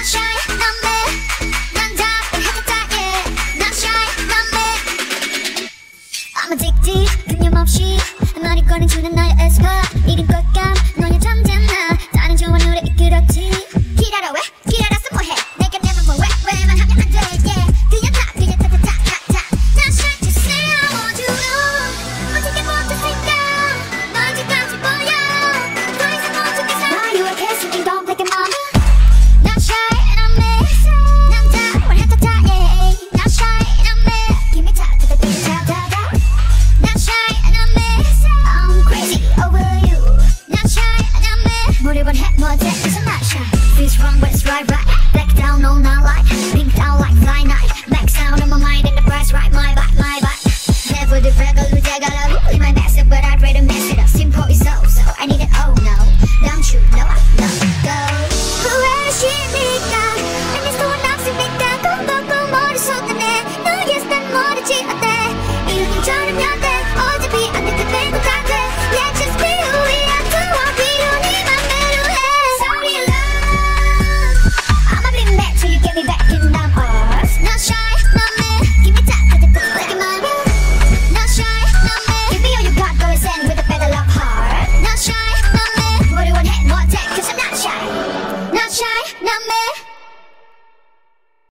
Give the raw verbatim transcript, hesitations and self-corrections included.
shy, 난 매. 난 답을 하겠다, yeah. Not shy, 난 매. I'm addicted, 그념 없이 많이 꺼내주는 나의 에스파.